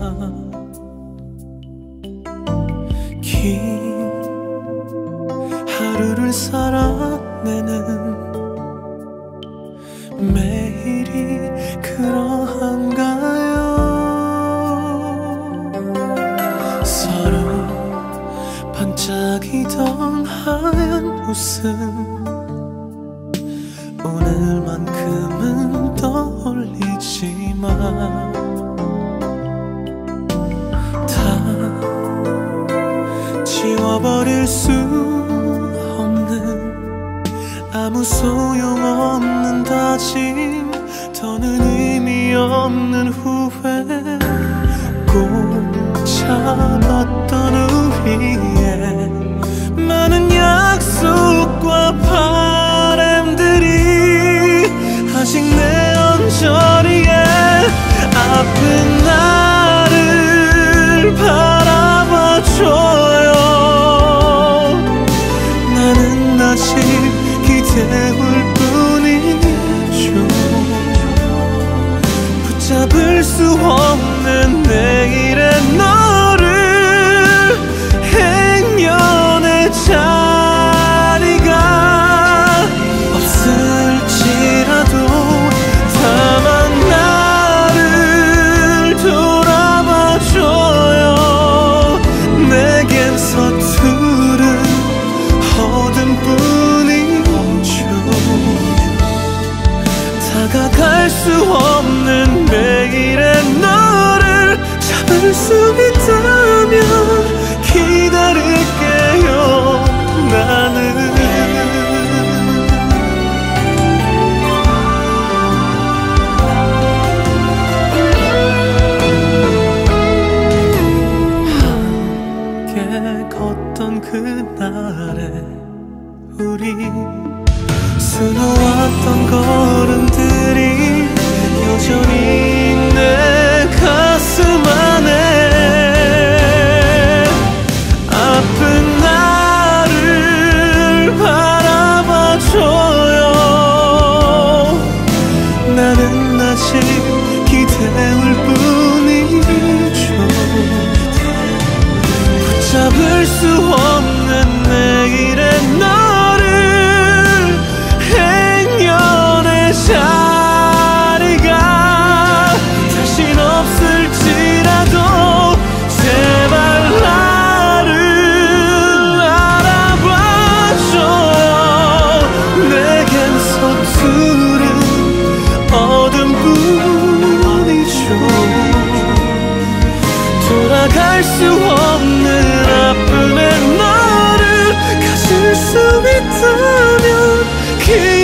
긴 하루를 살아내는 매일이 그러한가요? 서로 반짝이던 하얀 웃음 오늘만큼은 떠올리지만 다 지워버릴 수 없는 아무 소용없는 다짐 더는 의미 없는 후회 꼭 잡았던 우리의 많은 약속과 바람들이 아직 내 언저리에 아픈 나를 바라봐줘요. 나는 아직 기대울 뿐이죠. 붙잡을 수 없는 내일의 너를 행여내 자리가 없을지라도 다만 나를 돌아봐줘요. 내겐 서투른 어둠 뿐이죠. 다가갈 수 없는 내일의 너를 잡을 수 있다면 기다릴게요. 나는 함께 걷던 그날에 우리 수놓았던 걸음들이 여전히 내 가슴 안에 아픈 나를 바라봐줘요. 나는 아직 기대울 뿐이죠. 붙잡을 수 없는 내일의 너를 행여내 자리가 다신 없을지라도 제발 나를 알아봐줘요. 내겐 서투른 어둠 뿐이죠. 돌아갈 수 없는 아픔의 너를 가질 수 있다면